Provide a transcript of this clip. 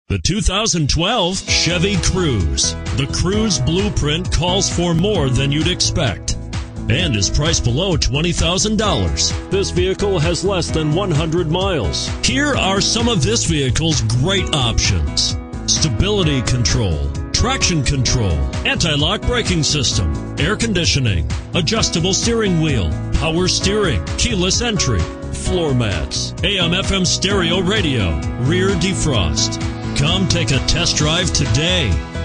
The 2012 Chevy Cruze. The Cruze blueprint calls for more than you'd expect and is priced below $20,000. This vehicle has less than 100 miles. Here are some of this vehicle's great options: stability control, traction control, anti-lock braking system, air conditioning, adjustable steering wheel, power steering, keyless entry, floor mats, AM/FM stereo radio, rear defrost. Come take a test drive today.